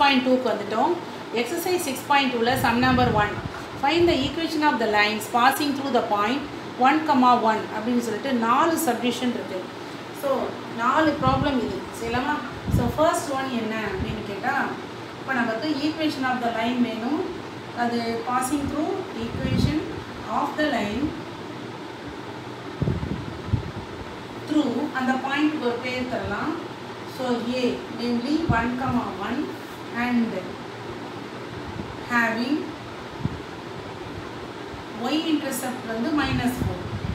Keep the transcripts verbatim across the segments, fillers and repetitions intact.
point two க்கு வந்துட்டோம். Exercise six point two ல sum number one. Find the equation of the lines passing through the point one comma one அப்படின்னு சொல்லிட்டு நாலு subdivision இருக்கு. So நாலு ப்ராப்ளம் இது செய்யலாமா? ஸோ ஃபர்ஸ்ட் ஒன் என்ன அப்படின்னு கேட்டால், இப்போ நமக்கு ஈக்குவேஷன் ஆஃப் த லைன் வேணும். அது passing through equation of the line through அந்த பாயிண்ட்டுக்கு ஒரு பேர் தரலாம். So A namely one comma one and having y intercept வந்து minus four.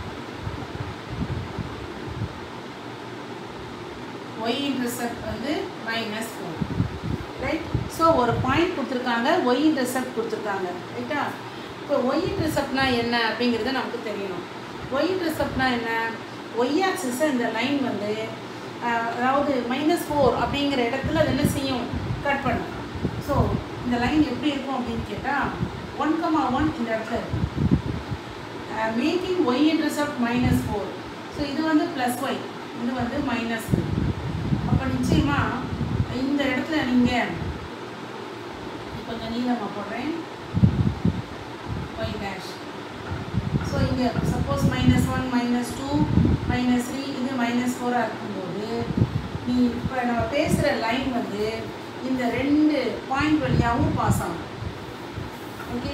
y intercept வந்து minus four. ரைட்? ஸோ ஒரு பாயிண்ட் கொடுத்துருக்காங்க, y intercept கொடுத்துருக்காங்க. ரைட்டா? இப்போ y interceptனா என்ன அப்படிங்கிறது நமக்கு தெரியணும். y interceptனா என்ன? y axis இந்த லைன் வந்து அதாவது மைனஸ் ஃபோர் அப்படிங்கிற இடத்துல அது என்ன செய்யும்? கட் பண்ணும். ஸோ இந்த லைன் எப்படி இருக்கும் அப்படின்னு கேட்டால், ஒன் கமா ஒன் இந்த இடத்துல இருக்கும். Making y intercept minus four. So இது வந்து ப்ளஸ் ஒய், இது வந்து மைனஸ். அப்போ நிச்சயமாக இந்த இடத்துல நீங்கள் கொஞ்சம் நீளமாக போடுறேன் y dash. ஸோ இங்கே suppose minus one minus two minus three இது மைனஸ் ஃபோராக இருக்கும்போது நீ இப்போ நம்ம பேசுகிற லைன் வந்து இந்த ரெண்டு பாயிண்ட் வழியாகவும் பாஸ் ஆகும். ஓகே,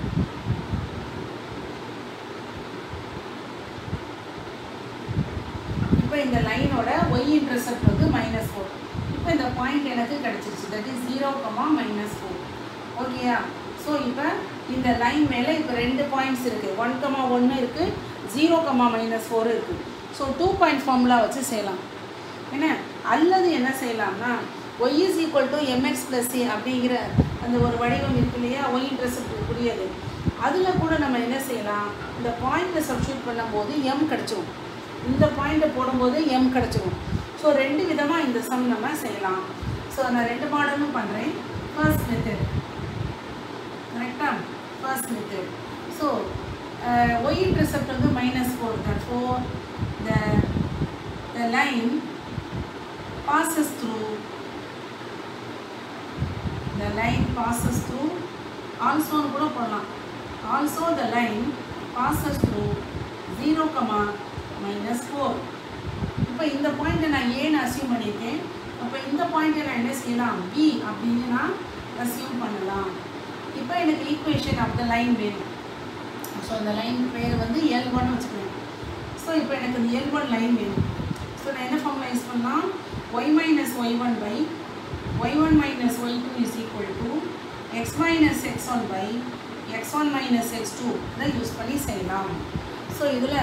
இப்போ இந்த லைனோட y இன்டர்செப்ட் வந்து மைனஸ் ஃபோர். இப்போ இந்த பாயிண்ட் எனக்கு கிடச்சிருச்சு, that is zero comma minus four. ஓகேயா? ஸோ இப்போ இந்த லைன் மேலே இப்போ ரெண்டு பாயிண்ட்ஸ் இருக்குது, ஒன் கமா ஒன்று இருக்குது, ஜீரோ கமா மைனஸ் ஃபோர் இருக்குது. ஸோ டூ பாயிண்ட் ஃபார்முலா வச்சு செய்யலாம். என்ன அல்லது என்ன செய்யலாம்னா, y is equal to mx plus c அப்படிங்கிற அந்த ஒரு வடிவம் இருக்கு இல்லையா, y இன்டர்செப்ட் கூடியது, அதில் கூட நம்ம என்ன செய்யலாம், இந்த பாயிண்ட்டை சப்ஸ்டியூட் பண்ணும்போது m கிடச்சிடும், இந்த பாயிண்ட்டை போடும்போது m கிடச்சிடும். ஸோ ரெண்டு விதமாக இந்த சம் நம்ம செய்யலாம். ஸோ நான் ரெண்டு மாடலும் பண்ணுறேன். ஃபர்ஸ்ட் மெத்தட் கரெக்டாக, first method. So y intercept வந்து minus four, therefore the the line passes through the line passes through also கூட போடலாம். also the line passes through zero comma minus four. இப்போ இந்த பாயிண்ட்டை நான் ஏன்னு அசியூம் பண்ணியிருக்கேன். அப்போ இந்த பாயிண்ட்டை நான் என்ன செய்யலாம், b அப்படின்னு நான் அசியூம் பண்ணலாம். இப்போ எனக்கு ஈக்குவேஷன் ஆஃப் த லைன் வேணும். ஸோ அந்த லைன் பேர் வந்து எல் ஒன் வச்சுக்கிறேன். ஸோ இப்போ எனக்கு இந்த எல் ஒன் லைன் வேணும். ஸோ நான் என்ன ஃபார்முலா யூஸ் பண்ணலாம், y minus y one by y one minus y two is equal to x minus x one by x one minus x two இதை use பண்ணி செய்யலாம். ஸோ இதில்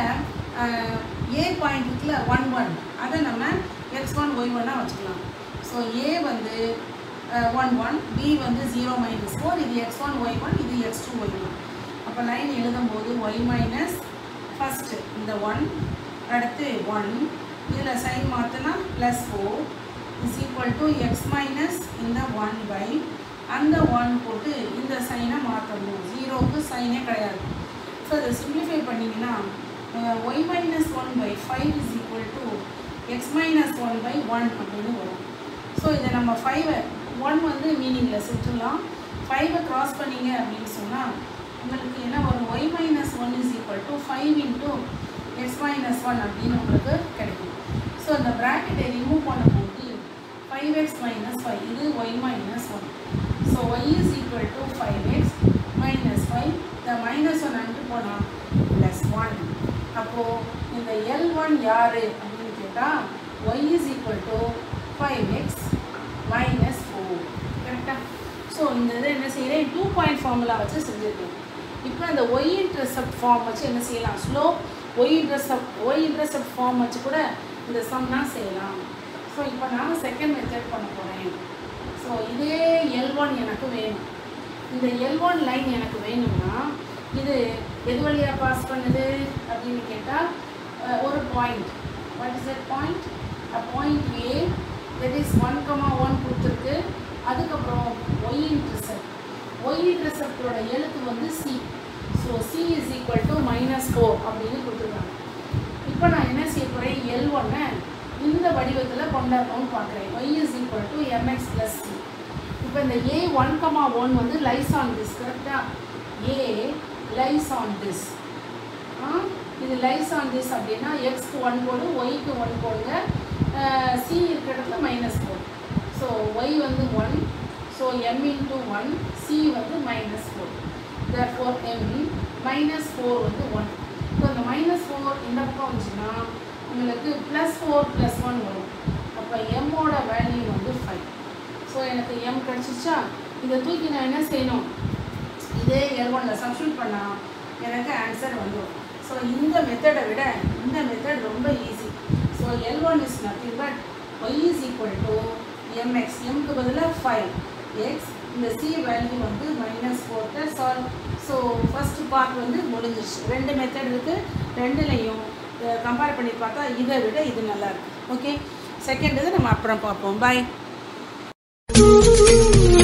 A point இருக்குல்ல one one, அதை நம்ம X one Y ஒன்னாக வச்சுக்கலாம். So A வந்து ஒன் ஒன், பி வந்து ஜீரோ மைனஸ் ஃபோர், இது எக்ஸ் ஒன் ஒய் ஒன், இது எக்ஸ் டூ ஒய் ஒன். அப்போ லைன் எழுதும்போது ஒய் மைனஸ் ஃபஸ்ட்டு இந்த ஒன், அடுத்து ஒன், இதில் சைன் மாற்றினா plus four is equal to x minus இந்த ஒன் பை அந்த ஒன் போட்டு இந்த சைனை மாற்றணும், ஜீரோவுக்கு சைனே கிடையாது. ஸோ அதை சிம்ப்ளிஃபை பண்ணிங்கன்னா y minus one by five is equal to x minus one by one அப்படின்னு வரும். ஸோ இதை நம்ம ஃபைவை ஒன் வந்து மீனிங்கில் சுற்றலாம். ஃபைவை க்ராஸ் பண்ணிங்க அப்படின்னு சொன்னால் உங்களுக்கு என்ன வரும், y minus one is equal to five into x minus one அப்படின்னு உங்களுக்கு கிடைக்கும். ஸோ இந்த ப்ராக்கெட்டை ரிமூவ் பண்ணும்போது ஃபைவ் எக்ஸ் மைனஸ் ஃபைவ், இது y minus one. So y is equal to five x minus five, இந்த மைனஸ் ஒன் அனுப்பி போனால் ப்ளஸ் ஒன். அப்போது இந்த எல் ஒன் யார் அப்படின்னு கேட்டால் y is equal to five x minus four. கரெக்டாக? ஸோ இந்த இதை என்ன செய்கிறேன், டூ பாயிண்ட் ஃபார்முலா வச்சு செஞ்சுருக்கேன். இப்போ அந்த ஒய் இன்டர்செப்ட் ஃபார்ம் வச்சு என்ன செய்யலாம், slope y intercept y intercept form வச்சு கூட இந்த சம்னா செய்யலாம். ஸோ இப்போ நான் செகண்ட் மெத்தட் பண்ண போகிறேன். ஸோ இதே எல் ஒன் எனக்கு வேணும். இந்த எல் ஒன் லைன் எனக்கு வேணும்னா இது எது வழியாக பாஸ் பண்ணுது அப்படின்னு கேட்டால் ஒரு point. What is that point? A point A, that is one comma one கொடுத்துருக்கு. அதுக்கப்புறம் ஒய் இன்டர்செப்ட், ஒய் இன்டர்செப்டோட எழுத்து வந்து C. So C is equal to minus four அப்படின்னு கொடுத்துருக்காங்க. இப்போ நான் என்ன செய்ய போகிறேன், எல் ஒன்னை இந்த வடிவத்தில் கொண்டாடணும்னு பார்க்குறேன். y is equal to mx plus c. இப்போ இந்த ஏ ஒன் கமா ஒன் வந்து லைஸ் ஆன் திஸ் கரெக்டாக ஏ லைஸ் ஆன் திஸ் இது லைஸ் ஆன் திஸ் அப்படின்னா எக்ஸ்க்கு ஒன் போடு ஒய்க்கு ஒன் போடுங்க சி இருக்கிற இடத்துல மைனஸ் போடு ஸோ ஒய் வந்து one so M into one C வந்து minus four therefore M minus four வந்து ஒன் ஸோ இந்த மைனஸ் ஃபோர் இந்த பக்கம் வந்துச்சுன்னா உங்களுக்கு ப்ளஸ் ஃபோர் ப்ளஸ் ஒன் வரும் அப்போ எம்மோட வேல்யூ வந்து ஃபைவ் ஸோ எனக்கு எம் கிடச்சிச்சா இதை தூக்கி நான் என்ன செய்யணும் இதே எல் ஒன்னில் சப்ஸ்டியூட் பண்ணால் எனக்கு ஆன்சர் வந்துடும் ஸோ இந்த மெத்தடை விட இந்த மெத்தட் ரொம்ப easy so L one is nothing but y is equal to M x எம்க்கு பதிலாக ஃபைவ் எக்ஸ் இந்த சி வேல்யூ வந்து minus four plus all so first part வந்து முடிஞ்சிருச்சு ரெண்டு மெத்தட் இருக்குது ரெண்டுலேயும் கம்பேர் பண்ணி பார்த்தா இதை விட இது நல்லாயிருக்கு ஓகே செகண்ட் இது நம்ம அப்புறம் பார்ப்போம் பாய்